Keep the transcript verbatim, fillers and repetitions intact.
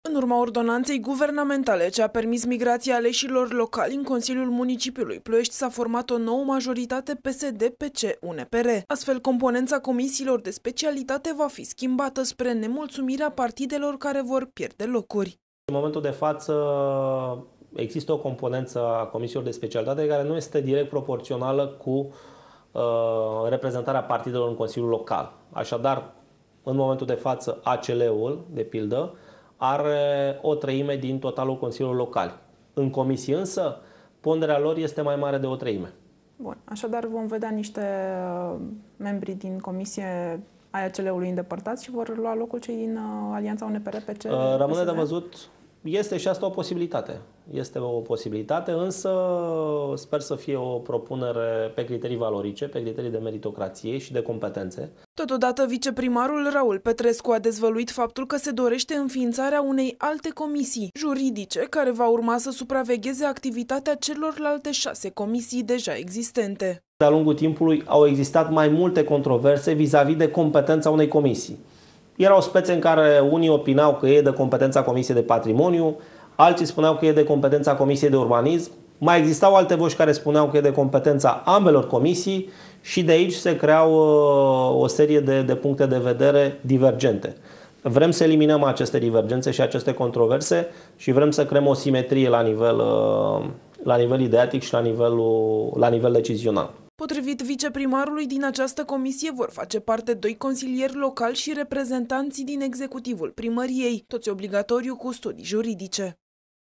În urma ordonanței guvernamentale ce a permis migrația aleșilor locali în Consiliul Municipiului Ploiești s-a format o nouă majoritate P S D P C U N P R. Astfel, componența comisiilor de specialitate va fi schimbată spre nemulțumirea partidelor care vor pierde locuri. În momentul de față există o componență a comisiilor de specialitate care nu este direct proporțională cu uh, reprezentarea partidelor în Consiliul Local. Așadar, în momentul de față, A C L-ul, de pildă, are o treime din totalul Consiliului Local. În comisie însă, ponderea lor este mai mare de o treime. Bun, așadar vom vedea niște membri din comisie a A C L-ului îndepărtați și vor lua locul cei din Alianța U N P R P C. Rămâne de văzut. Este și asta o posibilitate. Este o posibilitate, însă sper să fie o propunere pe criterii valorice, pe criterii de meritocrație și de competențe. Totodată, viceprimarul Raul Petrescu a dezvăluit faptul că se dorește înființarea unei alte comisii juridice care va urma să supravegheze activitatea celorlalte șase comisii deja existente. De-a lungul timpului au existat mai multe controverse vis-a-vis de competența unei comisii. Erau spețe în care unii opinau că e de competența Comisiei de Patrimoniu, alții spuneau că e de competența Comisiei de Urbanism, mai existau alte voci care spuneau că e de competența ambelor comisii și de aici se creau uh, o serie de, de puncte de vedere divergente. Vrem să eliminăm aceste divergențe și aceste controverse și vrem să creăm o simetrie la nivel, uh, la nivel ideatic și la, nivelul, la nivel decizional. Potrivit viceprimarului, din această comisie vor face parte doi consilieri locali și reprezentanții din executivul primăriei, toți obligatoriu cu studii juridice.